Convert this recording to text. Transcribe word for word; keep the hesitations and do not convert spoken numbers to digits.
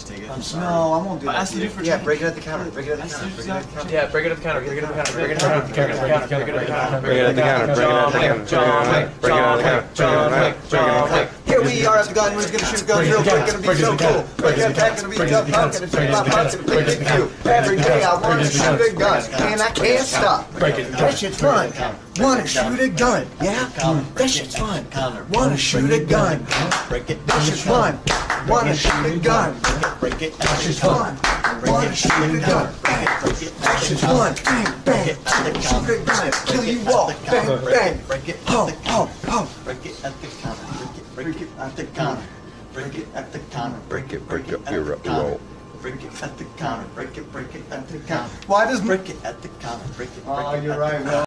just take it. I'm sorry. No, I won't do that. Ask the dude for Yeah, change. break it at the counter. Break it at the counter. Break it at the counter. Yeah, break it at the counter. Break it at the counter. Break it at the counter. Break it at the counter. Break it at the counter. Bring it at the counter. Bring it at the counter. John Wick. John Wick. John Wick. John Wick. Here we are at the gun. Who's gonna shoot guns real quick? Gonna be so cool. Break it at gonna be tough. I'm gonna take my punch and pick it you. Every day I wanna shoot a gun, and I can't stop. Break it. That shit's fun. Wanna shoot a gun? Yeah. That shit's fun. Wanna shoot a gun? That shit's fun. Wanna shoot a gun? That shit's fun. Wanna shoot a gun? That shit's fun. Bang bang. Shoot a gun. Kill you all. Bang bang. Ho ho ho. Break it at the counter. Break it at the counter. Break it at the counter. Break it, break up your roll. Break it at the counter. Break it, break it at the counter. Why does break it at the counter? Break it, break Oh, it you're at right, the Will. counter.